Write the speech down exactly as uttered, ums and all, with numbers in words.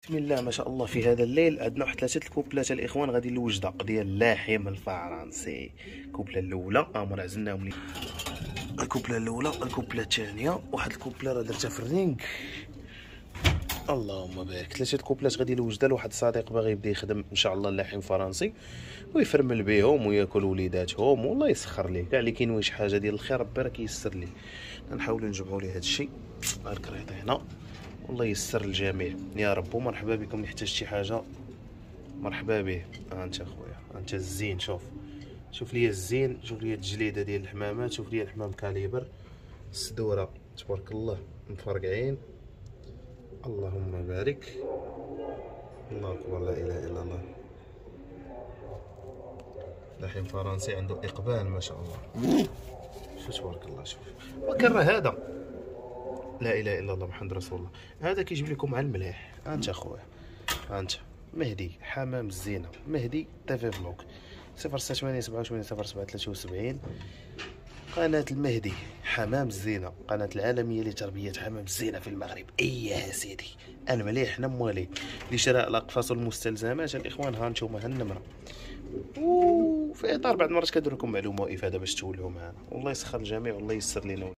بسم الله ما شاء الله. في هذا الليل عندنا واحد ثلاثه الكوبلات الاخوان غادي الوجده ديال اللاحم الفرنسي. الكوبله الاولى امر عزلناهم لي، الكوبله الاولى، الكوبله الثانيه، واحد الكوبله راه درتها في الرينغ. اللهم بارك. ثلاثه الكوبلات غادي الوجده لواحد صديق باغي يبدا يخدم ان شاء الله اللاحم فرنسي ويفرمل بهم وياكل وليداتهم والله يسخر ليه كاع اللي كاين شي حاجه ديال الخير ربي راه كيسر ليه. نحاولوا نجمعوا ليه هذا الشيء. الكريط هنا والله يسر الجميع يا رب. ومرحبا بكم اللي احتاج شي حاجه مرحبا به. ها انت اخويا، ها انت الزين. شوف شوف لي الزين، شوف لي الجليده ديال الحمامات، شوف لي الحمام كاليبر، الصدوره تبارك الله مفرقعين. اللهم بارك. الله اكبر، لا اله الا الله. لاحم فرنسي عنده اقبال ما شاء الله. شوف تبارك الله. شوف وكان راه هذا لا اله الا الله محمد رسول الله، هذا كيجيب لكم على المليح. ها انت اخويا، ها انت مهدي حمام الزينه، مهدي تيفي فلوق صفر ستة ثمانية سبعة وثمانين صفر سبعة ثلاثة وسبعين. قناه المهدي حمام الزينه، قناه العالميه لتربيه حمام الزينه في المغرب. اي يا سيدي المليح نموالي لشراء الاقفاص والمستلزمات الاخوان. ها انتم ها النمره. وفي اطار بعض المرات كندير لكم معلومه وافاده باش تولوا معنا. والله يسخر الجميع والله يسر لنا.